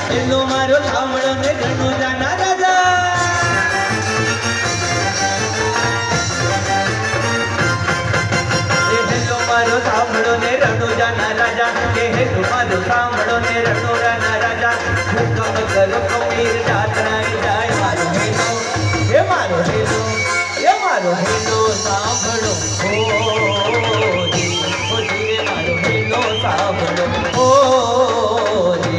hello मारो सामड़ो ने घणो जाना राजा हेलो मारो सामड़ो ने रणो जाना राजा के हेलो मारो सामड़ो ने रणो जाना राजा हुकम करो कबीर जातराए जाए मारो हेलो हे मारो हेलो हे मारो हेलो सामड़ो ओ जी मारो हेलो सामड़ो ओ जी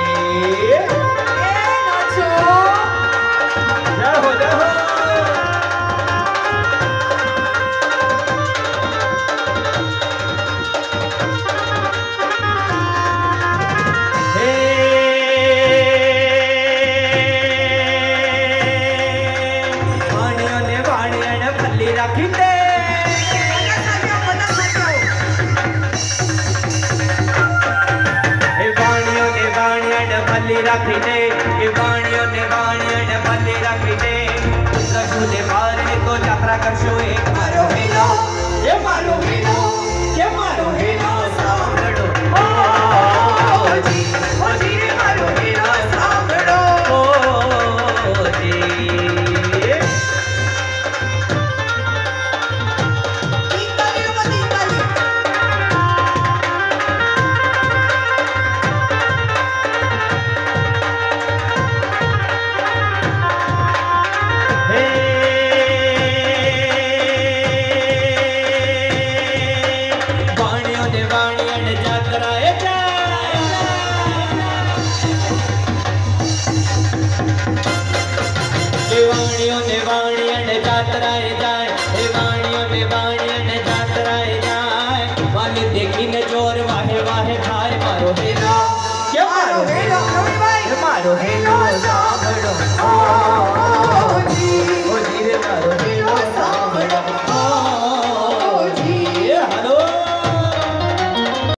राखी दे के वाणियों ने भले राखी दे रघु ने मारने को यात्रा करशो एक मारो हेलो ये मारो हेलो ये मारो हेलो सामड़ो ओ जी रे मारो हेलो सामड़ो ओ जी वाणियों ने जातराए